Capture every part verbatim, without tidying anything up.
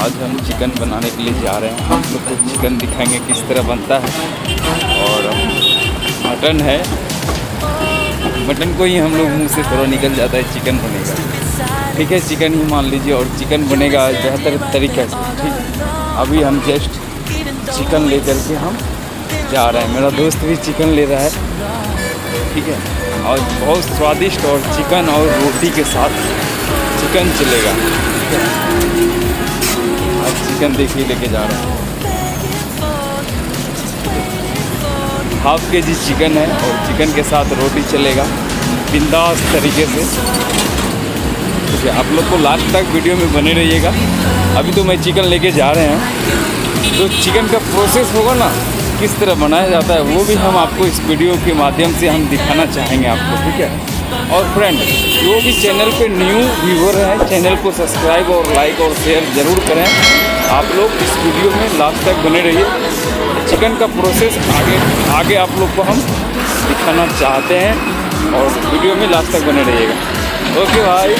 आज हम चिकन बनाने के लिए जा रहे हैं। हम लोग को चिकन दिखाएंगे किस तरह बनता है। और मटन है, मटन को ही हम लोग मुंह से थोड़ा निकल जाता है, चिकन बनेगा। ठीक है, चिकन ही मान लीजिए और चिकन बनेगा बेहतर तरीके से। ठीक, अभी हम जस्ट चिकन लेकर के हम जा रहे हैं। मेरा दोस्त भी चिकन ले रहा है। ठीक है, और बहुत स्वादिष्ट और चिकन और रोटी के साथ चिकन चलेगा। ठीक है, आज चिकन देखिए लेके जा रहे हैं। हाफ के जी चिकन है और चिकन के साथ रोटी चलेगा बिंदास तरीके से। ठीक है, आप लोग को लास्ट तक वीडियो में बने रहिएगा। अभी तो मैं चिकन लेके जा रहे हैं। जो चिकन का प्रोसेस होगा ना, किस तरह बनाया जाता है, वो भी हम आपको इस वीडियो के माध्यम से हम दिखाना चाहेंगे आपको। ठीक है, और फ्रेंड जो भी चैनल पे न्यू व्यूअर हैं, चैनल को सब्सक्राइब और लाइक और शेयर ज़रूर करें। आप लोग इस वीडियो में लास्ट तक बने रहिए। चिकन का प्रोसेस आगे आगे आप लोग को हम दिखाना चाहते हैं और वीडियो में लास्ट तक बने रहिएगा। ओके भाई,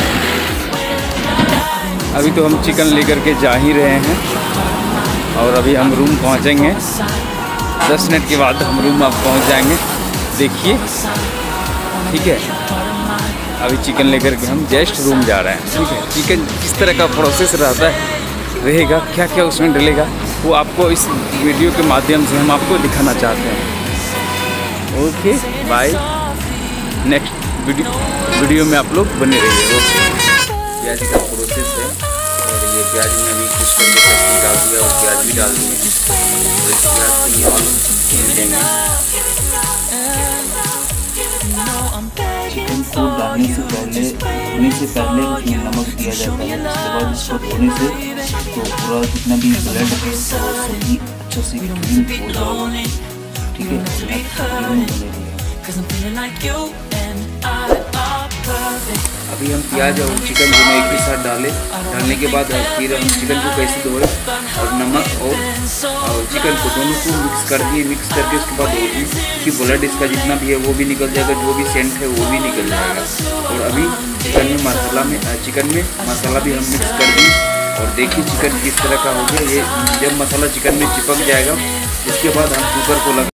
अभी तो हम चिकन लेकर के जा ही रहे हैं और अभी हम रूम पहुंचेंगे। दस मिनट के बाद हम रूम आप पहुंच जाएंगे। देखिए, ठीक है, अभी चिकन लेकर के हम जस्ट रूम जा रहे हैं। ठीक है, चिकन किस तरह का प्रोसेस रहता है रहेगा, क्या क्या उसमें डलेगा, वो आपको इस वीडियो के माध्यम से हम आपको दिखाना चाहते हैं। Okay bye, next video video में आप लोग बने रहिए। ओके, प्याज का प्रोसेस है और ये प्याज में अभी कुछ करके सब्जी डाल दिया और प्याज भी डाल दिए। तो इस प्याज को ये ऑल देंगे। चिकन को डालने से पहले धोने से पहले उसमें नमक दिया जाता है। उसके बाद इसको धोने से तो पूरा जितना भी ब्लड है वो सब्जी अच्छा से क्लीन हो जाएगा। ठीक है, अभी हम प्याज और चिकन दोनों एक ही साथ डालें। डालने के बाद फिर हम चिकन को कैसे धोए और नमक और, और चिकन को दोनों को मिक्स कर दिए। मिक्स करके उसके बाद कि ब्लड इसका जितना भी है वो भी निकल जाएगा, जो भी सेंट है वो भी निकल जाएगा। और अभी चिकन में मसाला में चिकन में मसाला भी हम मिक्स कर दिए और देखिए चिकन किस तरह का हो गया। ये जब मसाला चिकन में चिपक जाएगा, इसके बाद हम कुकर को लगा